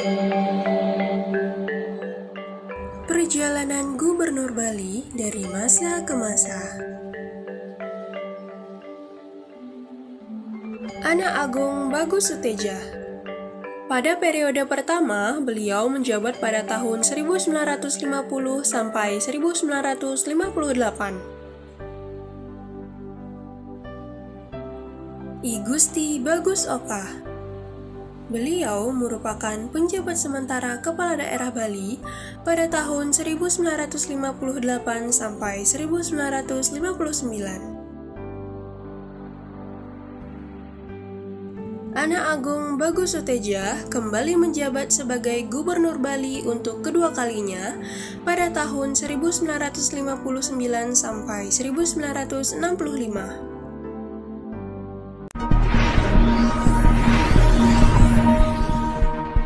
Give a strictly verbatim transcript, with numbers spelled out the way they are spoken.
Perjalanan Gubernur Bali dari masa ke masa. Ana Agung Bagus Suteja. Pada periode pertama, beliau menjabat pada tahun seribu sembilan ratus lima puluh sampai seribu sembilan ratus lima puluh delapan. I Gusti Bagus Oka. Beliau merupakan penjabat sementara Kepala Daerah Bali pada tahun seribu sembilan ratus lima puluh delapan sampai seribu sembilan ratus lima puluh sembilan. Ana Agung Bagus Suteja kembali menjabat sebagai Gubernur Bali untuk kedua kalinya pada tahun seribu sembilan ratus lima puluh sembilan sampai seribu sembilan ratus enam puluh lima.